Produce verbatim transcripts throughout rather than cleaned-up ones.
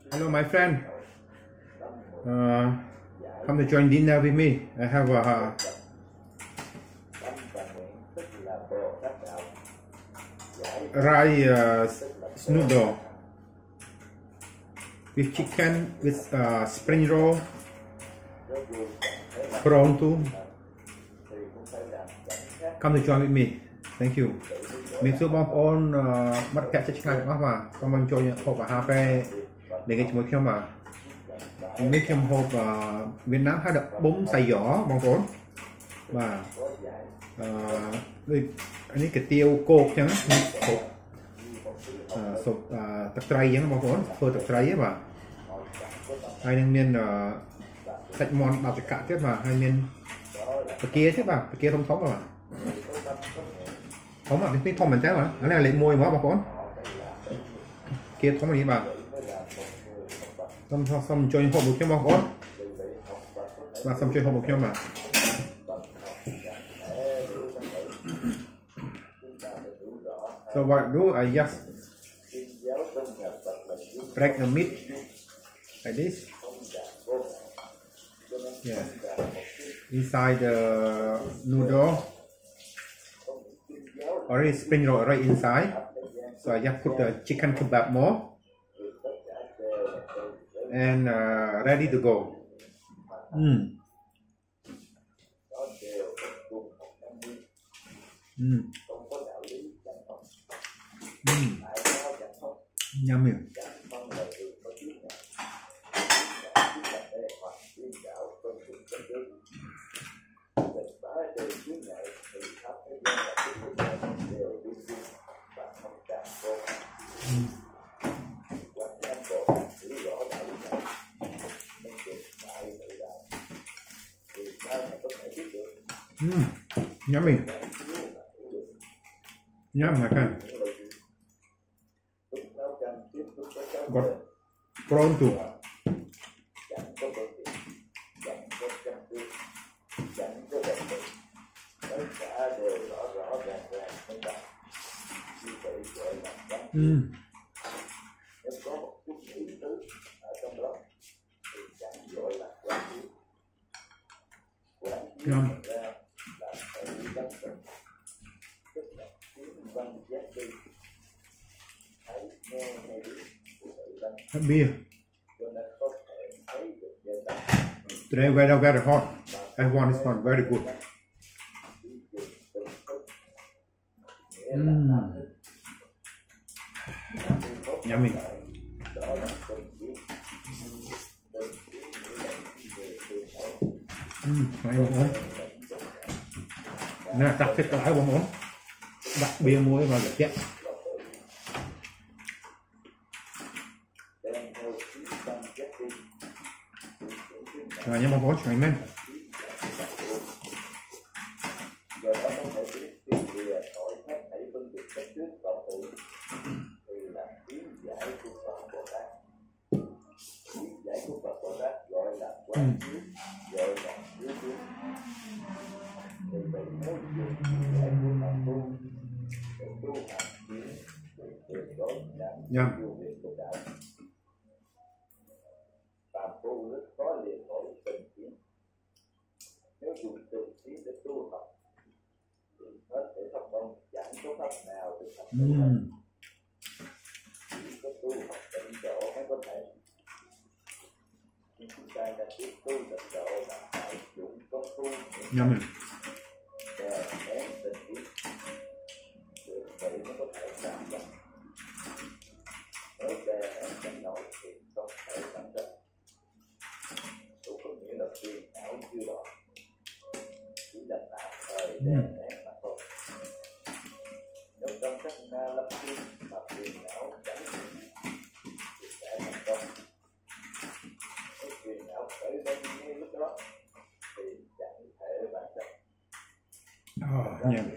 Hello, my friend. Uh, come to join dinner with me. I have a rice uh, noodle with chicken, with uh, spring roll, prawn too. Come to join with me. Thank you. មានសួរបងប្អូនមិត្តភក្តិចិត្តឆ្ងាយទាំងអស់បាទសូមបញ្ចូលហូបអាហារពេលលេងជាមួយខ្ញុំបាទនេះខ្ញុំហូបវៀតណាមហៅថាបុំសៃយ៉បងប្អូនបាទអឺដូចនេះកាទៀវគោកអញ្ចឹងហូបសុបទឹកត្រីអញ្ចឹងបងប្អូនធ្វើទឹកត្រីហ្នឹងបាទហើយនឹងមានសាច់មាន់បាត់ចកទៀតបាទហើយមានបកាទៀតបាទបកាធំធំបាទkhông ạ, cái thùng mình chắc mà, cái này lấy môi quá bà con, kia thùng này bà, xong xong chơi hộp một cái bà con, và xong chơi hộp một cái mà, so what I do I just break the meat like this, yeah, inside the noodle. Already spring roll right inside, so I just put the chicken kebab more and uh, ready to go. Mm. Mm. Mm. Yummy. Mm, yummy. Yum, my friend. Got prawn too. Mm. Yum. Beer. Today weather very hot. Everyone is not very good. Mm. Yummy. Mm, hay không? Nè, đặt thịt lại bông bông, đặt bia muối vào được chết. Rồi nha bông bông, xoay men. Mm. Yum. Mm. Yummy. Mm. Oh, yeah.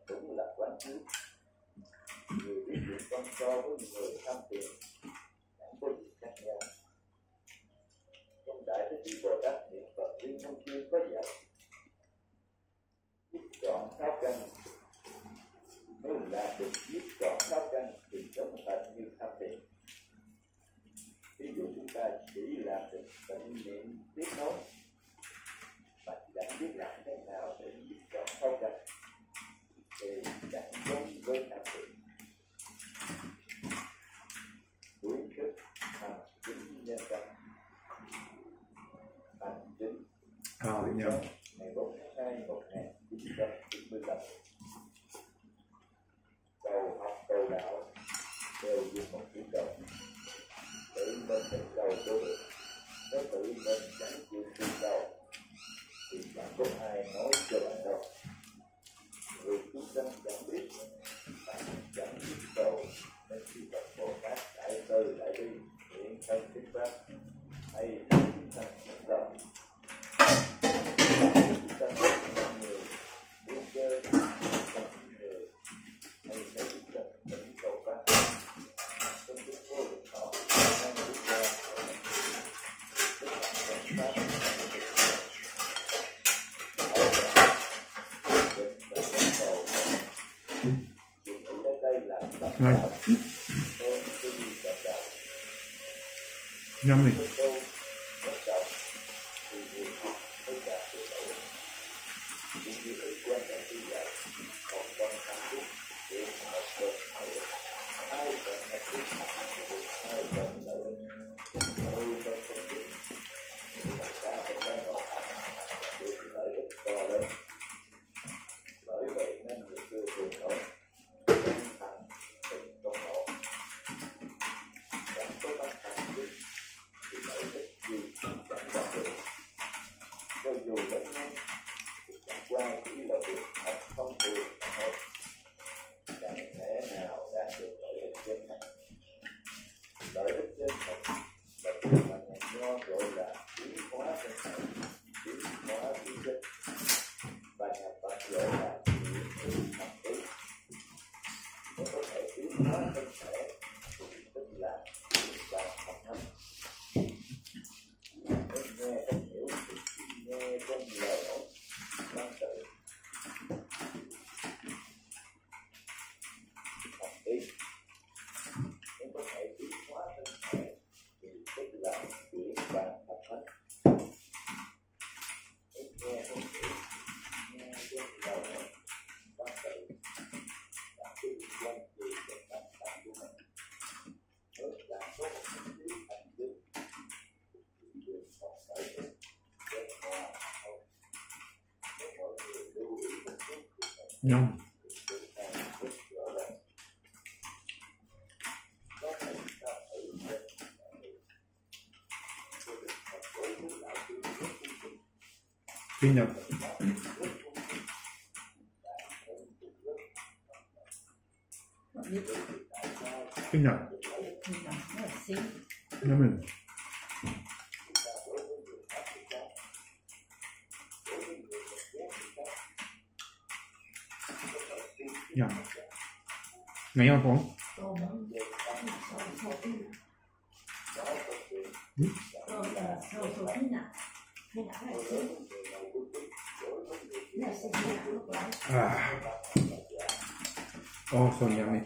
là được giết chọn tháo canh thì chống lại như tham thiện. Ví dụ chúng tiếp nối, mà chị đã biết làm thế nào để giúp cho sâu rạch để gắn giống với cảm xúc. Khuyến khích hành chính nhân cách. Hành chính ờ nhớ ngày bốn tháng hai một nghìn chín trăm chín mươi lăm. Cầu học cầu đạo đều dùng một chữ cầu. Tự mình phải cầu cho được. Nếu tự mình chẳng chịu tự cầu thì chẳng có ai nói cho bạn đâu. Vì chúng ta chẳng biết, bạn chẳng biết cầu, nên khi Phật Bồ Tát Đại Từ Đại Bi hiện thân thuyết pháp hay chúng ta nhận ra chúng ta biết mọi người buông chơi mọi người hay sẽ giúp đỡ những cầu pháp trong cái vô lực họ đang bước ra tức là nhận pháp này nhâm này nhâm kinh nhập kinh nhập nhâm mình nhâm ngày hôm phóng à oh so yummy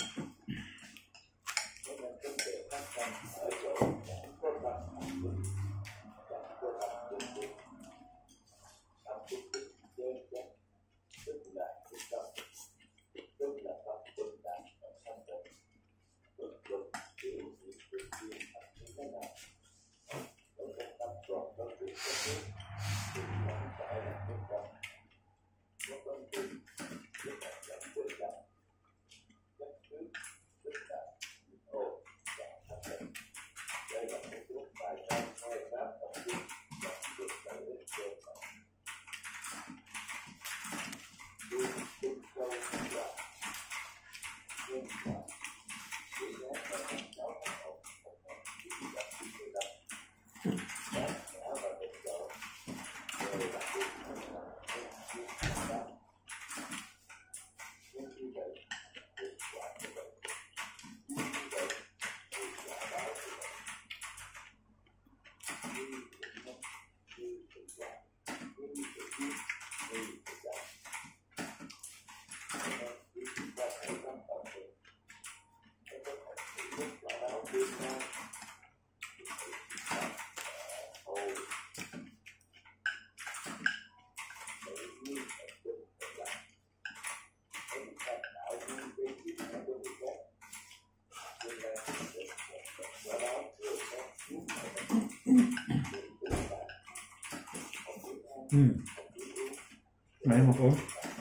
Ừ. Này một ốm.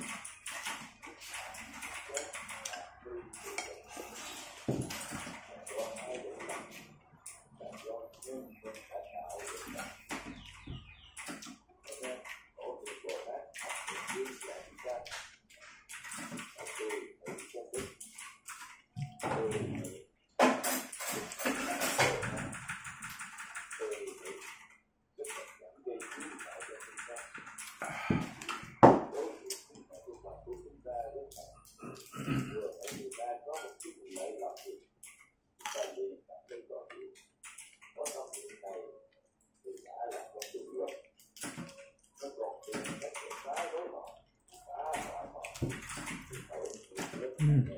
Ừ.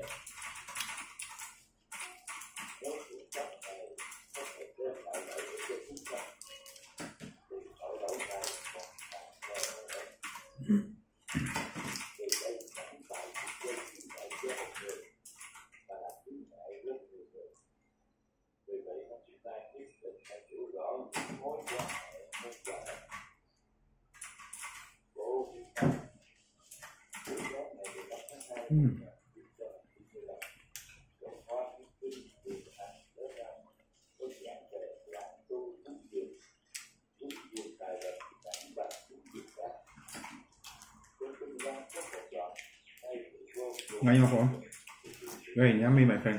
Ừ. Ngay nhau không? Very yummy, my friend.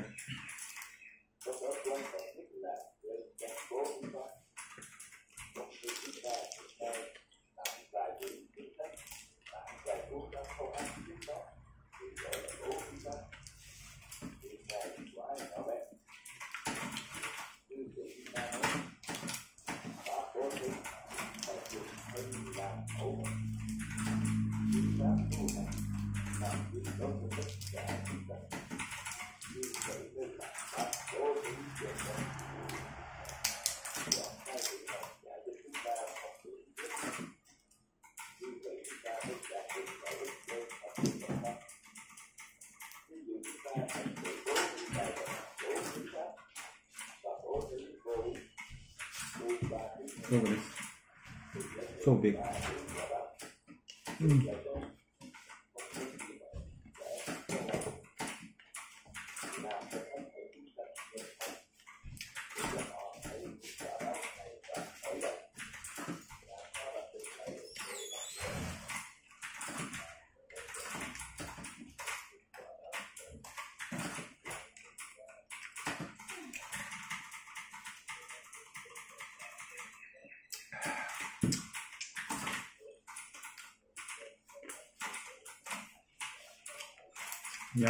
Look at this. So big. Mm. Yeah.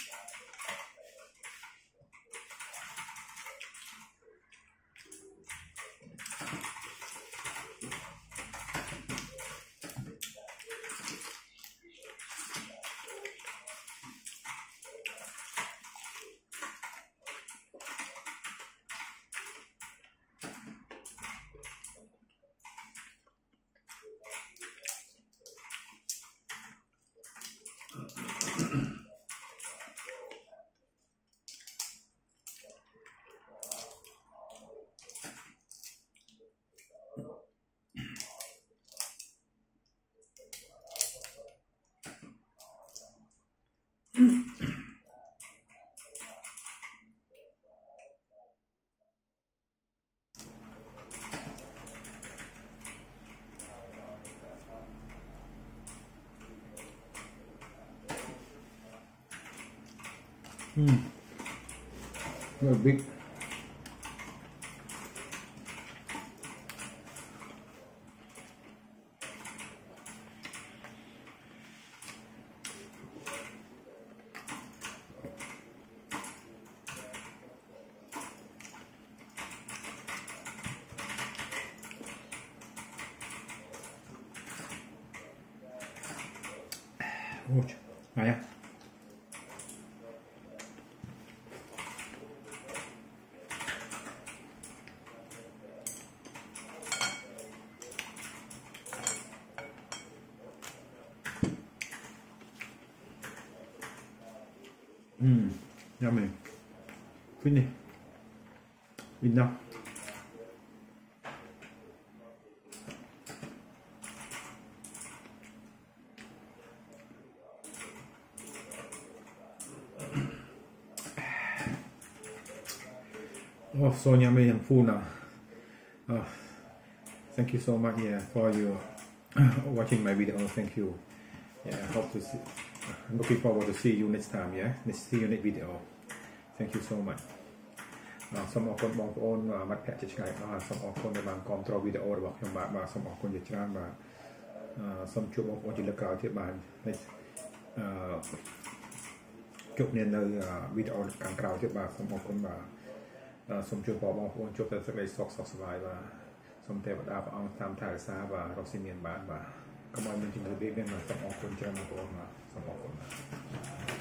Mm. Very big. Ôi, này à. Mm, yummy. Finish. Enough. Oh, so yummy and full now. Oh, thank you so much, yeah, for you watching my video. Thank you. Yeah, I hope to see. I'm looking forward to see you next time. Yeah, next see you next video. Thank you so much. សូមអរគុណបងប្អូនមិត្តភក្តិជាឆ្ងាយអស់សូមអរគុណដែលបានគាំទ្រវីដេអូរបស់ខ្ញុំបាទបាទសូមអរគុណជាច្រើនបាទសូមជួបបងប្អូនជាលើកក្រោយទៀតបាទអឺជួបគ្នានៅវីដេអូខាងក្រោយទៀតបាទសូមអរគុណបាទសូមជួបបងប្អូនជួបតែសេចក្តីសុខសុខសប្បាយបាទសូមទេវតាព្រះអង្គតាមថែរក្សាបាទរកស៊ីមានបានបាទកុំឲ្យមានជំងឺបៀតបៀនបាទសូមអរគុណច្រើនបងប្អូនបាទសូមអរគុណ